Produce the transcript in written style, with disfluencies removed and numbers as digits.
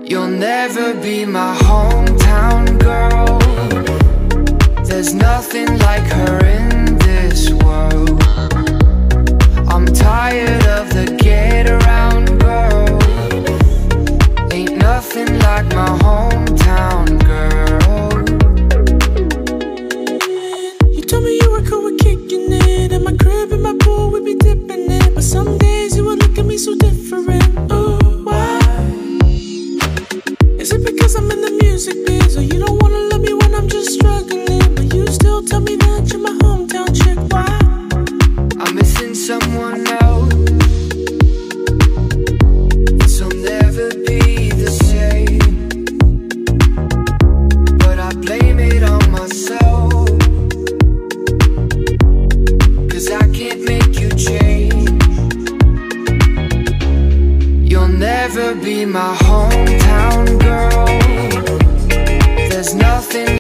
You'll never be my hometown girl. There's nothing like her in this world. I'm tired of the get around girl. Ain't nothing like my hometown girl. You told me you were cool with kicking it. At my crib, in my pool, we'd be dipping it. But some days you would look at me so different. Ooh, why? Is it because I'm in the music biz? Or you don't wanna love me when I'm just struggling? But you still tell me that you're my hometown chick. Why? I'm missing someone else. This'll never be the same, but I blame it on myself. 'Cause I can't make you change. You'll never be my hometown girl. There's nothing